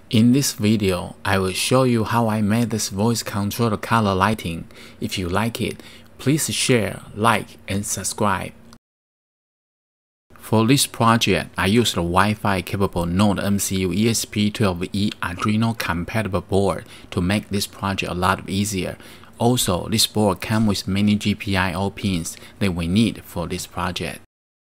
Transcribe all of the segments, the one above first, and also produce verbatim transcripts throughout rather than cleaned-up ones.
In this video, I will show you how I made this voice controlled color lighting. If you like it, please share, like, and subscribe. For this project, I used a Wi-Fi capable NODEMCU E S P twelve E Arduino compatible board to make this project a lot easier. Also, this board comes with many G P I O pins that we need for this project.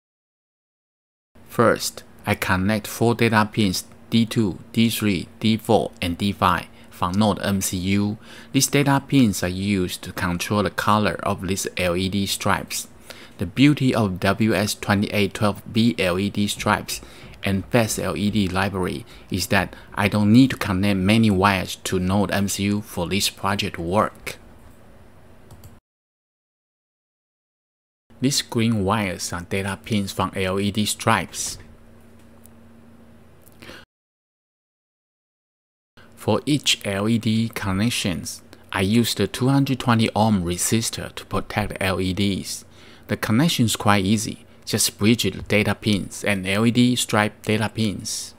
First, I connect four data pins D two, D three, D four, and D five from NODEMCU. These data pins are used to control the color of these L E D stripes. The beauty of W S twenty-eight twelve B L E D stripes and Fast L E D library is that I don't need to connect many wires to NODEMCU for this project to work. These green wires are data pins from L E D stripes. For each L E D connections, I used a two hundred twenty ohm resistor to protect the L E Ds. The connection is quite easy, just bridge the data pins and L E D stripe data pins.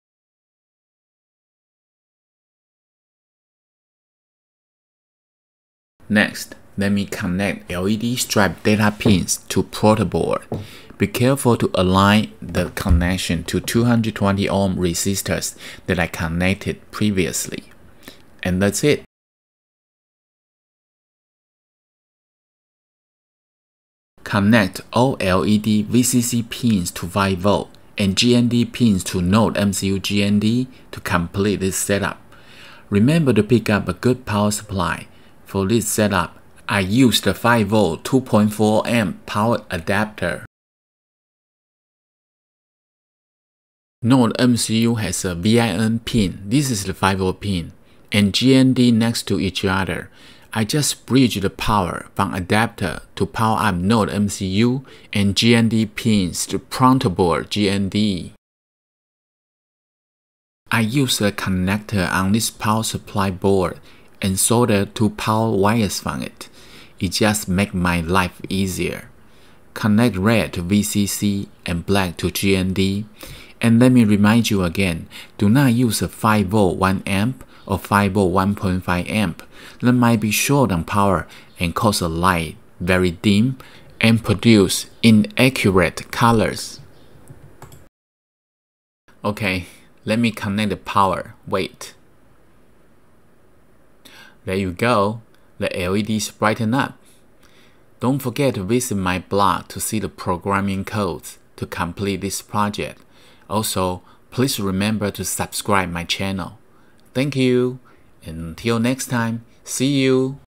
Next, let me connect L E D stripe data pins to protoboard. Be careful to align the connection to two hundred twenty ohm resistors that I connected previously. And that's it. Connect all L E D V C C pins to five volt and G N D pins to NODEMCU G N D to complete this setup. Remember to pick up a good power supply. For this setup, I used a five volt two point four amp power adapter. NODEMCU has a V I N pin, this is the five volt pin, and G N D next to each other. I just bridge the power from adapter to power up NODEMCU and G N D pins to protoboard G N D. I use a connector on this power supply board and solder two power wires from it. It just makes my life easier. Connect red to V C C and black to G N D. And let me remind you again, do not use a five volt one amp or five volt one point five amp. That might be short on power and cause a light very dim and produce inaccurate colors. Okay, let me connect the power. Wait. There you go. The L E Ds brighten up. Don't forget to visit my blog to see the programming codes to complete this project. Also, please remember to subscribe my channel. Thank you. Until next time, see you.